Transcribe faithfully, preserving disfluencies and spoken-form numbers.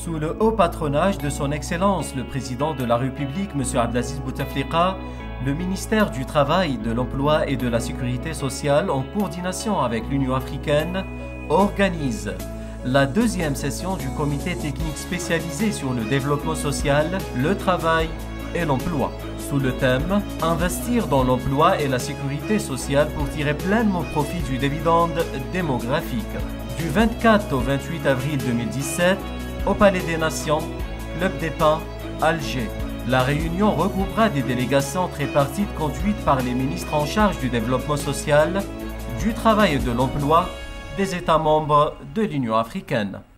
Sous le haut patronage de son Excellence le Président de la République, M. Abdelaziz Bouteflika, le ministère du Travail, de l'Emploi et de la Sécurité sociale, en coordination avec l'Union africaine, organise la deuxième session du comité technique spécialisé sur le développement social, le travail et l'emploi, sous le thème « Investir dans l'emploi et la sécurité sociale pour tirer pleinement profit du dividende démographique ». Du vingt-quatre au vingt-huit avril deux mille dix-sept, au Palais des Nations, Club des Pins, Alger. La réunion regroupera des délégations tripartites conduites par les ministres en charge du développement social, du travail et de l'emploi des États membres de l'Union africaine.